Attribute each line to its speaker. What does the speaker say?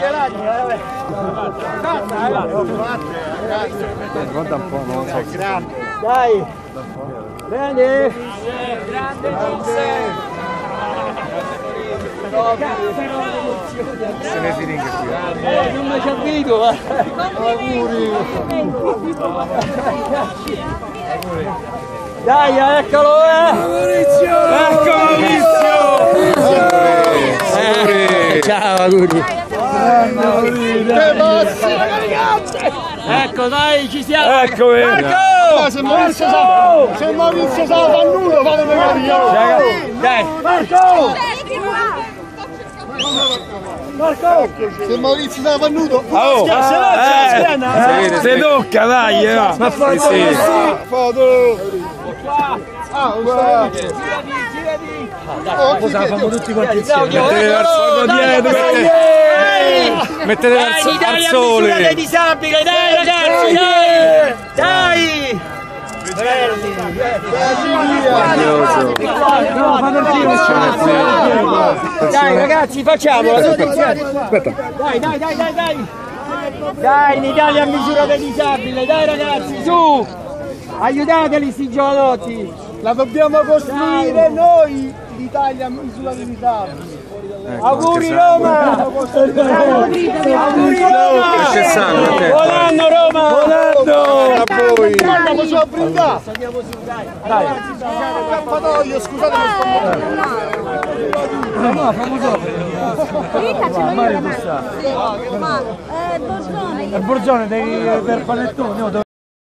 Speaker 1: ce l'ha, vabbè.
Speaker 2: Guarda un po', non so.
Speaker 1: Dai. Bene. Grande.
Speaker 2: Se ne siringa qui.
Speaker 1: Non mi ci avvido,
Speaker 2: Auguri.
Speaker 1: Dai, eccolo,
Speaker 2: Maurizio!
Speaker 1: Ecco Maurizio! Ciao, auguri! Ecco, dai, ci siamo!
Speaker 2: Ecco,
Speaker 1: Marco!
Speaker 2: Se Maurizio sa fa nulla, fatemi vedere!
Speaker 1: Dai! Marco!
Speaker 2: Se Maurizio sa fa nudo!
Speaker 1: Oh!
Speaker 2: Se tocca, dai! Ma fai foto! Cosa fanno tutti quanti insieme? Mettete dal fuoco dietro! Mettete al sole!
Speaker 1: Dai, disabili, dai ragazzi, dai! Dai ragazzi, facciamola!
Speaker 2: Aspetta!
Speaker 1: Dai! Dai, in Italia a misura dei disabili, dai ragazzi, su! Aiutateli sti giovanotti!
Speaker 2: La dobbiamo costruire noi, l'Italia a misura dei disabili!
Speaker 1: Auguri Roma! Auguri Roma!
Speaker 2: C'è sangue,
Speaker 1: Buon anno Roma!
Speaker 2: Buon anno a voi!
Speaker 1: Andiamo su a brindare!
Speaker 2: Andiamo su, dai!
Speaker 1: Dai!
Speaker 2: Cappatoio, scusatemi,
Speaker 3: No, famoso. Mica ce l'ho io.
Speaker 1: Il Borgione per panettone,